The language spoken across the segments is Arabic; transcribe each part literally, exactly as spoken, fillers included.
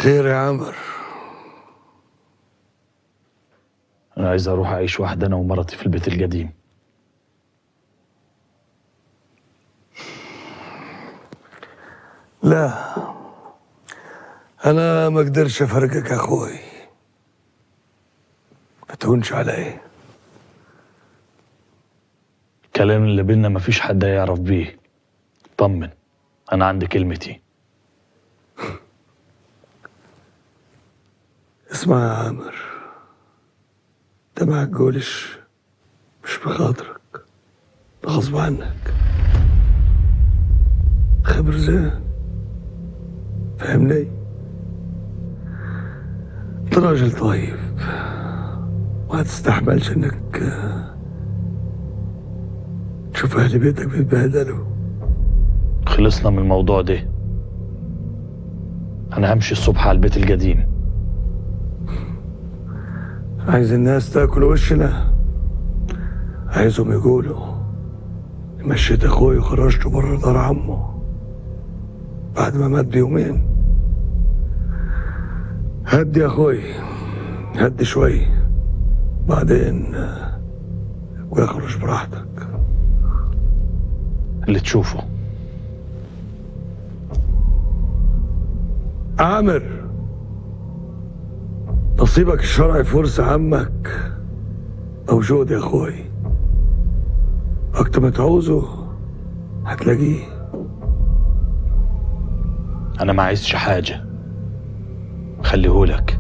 خير يا عمر؟ أنا عايز أروح أعيش وحدي أنا ومرتي في البيت القديم. لا، أنا ما أقدرش أفرقك يا أخوي، ما تهونش علي. الكلام اللي بينا مفيش حد هيعرف بيه. طمن، أنا عندي كلمتي. اسمع يا عامر، ده ما هتقولش مش بخاطرك، ده غصب عنك. خبر زين، فاهمني؟ انت راجل طيب ما تستحملش انك تشوف اهل بيتك بيتبهدلوا. خلصنا من الموضوع ده. أنا همشي الصبح على البيت القديم. عايز الناس تاكل وشنا، عايزهم يقولوا مشيت اخوي وخرجته بره دار عمه بعد ما مات بيومين. هدي يا اخوي، هدي شوي، بعدين واخرج براحتك اللي تشوفه. عامر، نصيبك الشرعي في ورث عمك موجود يا اخوي، وقت ما تعوزه هتلاقيه. أنا ما عايزش حاجة، خليهولك.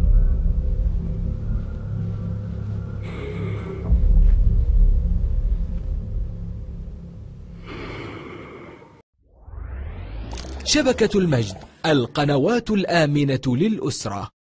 شبكة المجد، القنوات الآمنة للأسرة.